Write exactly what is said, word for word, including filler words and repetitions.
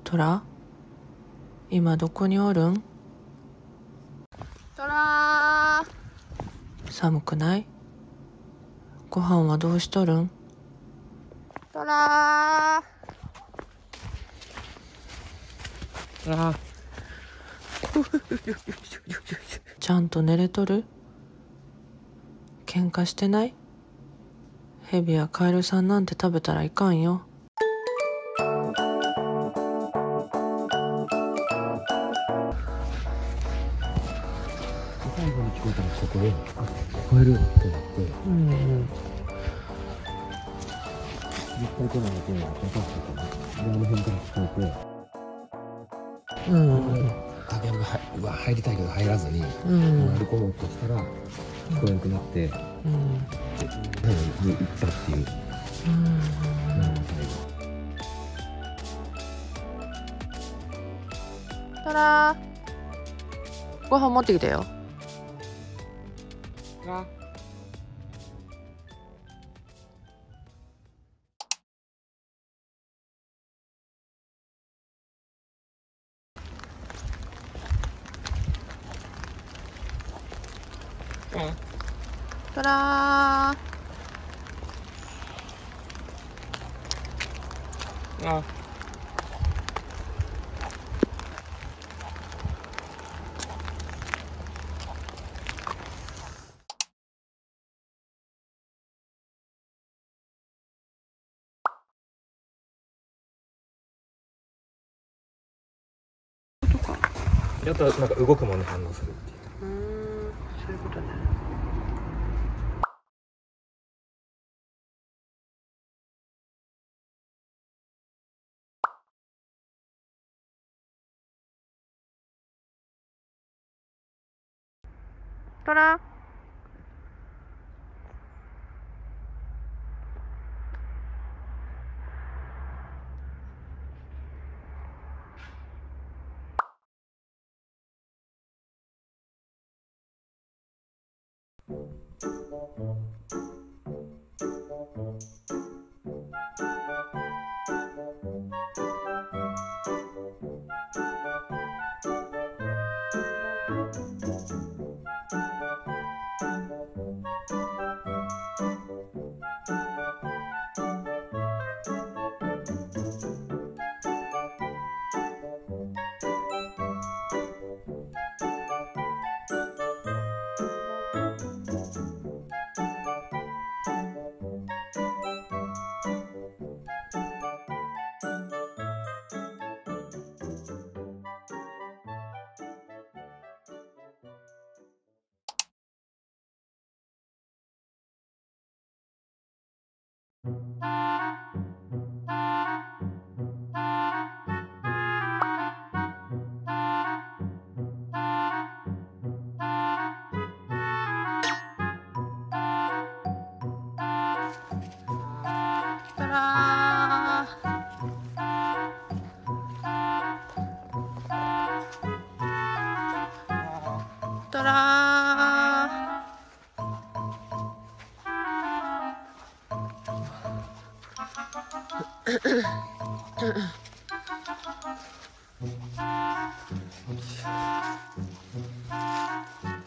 トラ、今どこにおるん？ トラー、 寒くない？ご飯はどうしとるん？ トラー、 トラちゃんと寝れとる？喧嘩してない？ヘビやカエルさんなんて食べたらいかんよ。 最後に聞こえたらここで、あ、聞こえるってなって、 うんうん。 絶対来ないで、分かってたね。で、あの辺から聞こえて、 うんうん竹山がはうわ入りたいけど入らずに、 うん歩こうとしたら、聞こえなくなって、 うんで、行ったっていう。 うんうん、 トラー、ご飯持ってきてよ。 あ、 トラー、 あ、あとなんか動くものに反応するっていう。 うーん、そういうことね。 トラトラー、トラー。